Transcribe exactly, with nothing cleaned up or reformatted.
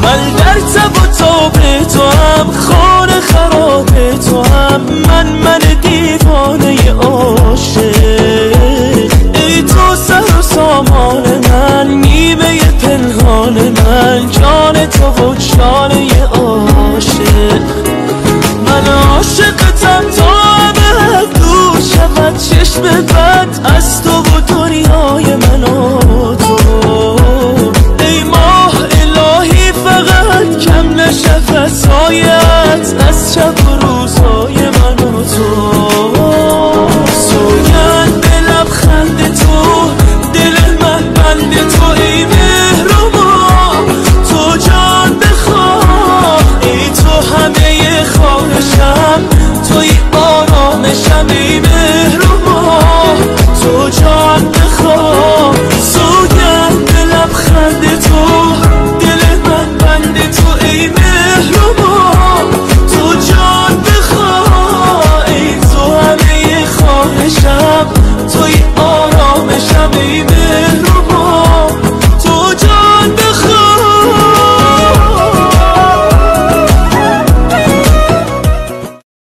من در تب و تاب تو هم، خانه خراب تو هم، من من دیوانه عاشق. ای تو سر و سامان من، نیمه پنهان من، جان تو و جانه عاشق. من عاشقتم تا ابد دور شود چشم بد از تو و دنیای من و تو. ای ماه الهی فقط کم نشود سایت از شب و روزای من و تو. سوگند به لبخند تو، دل من بند تو، ای مهربان تو جان بخواه. ای تو همه خواهشم، توی آرامشم، ای مهربان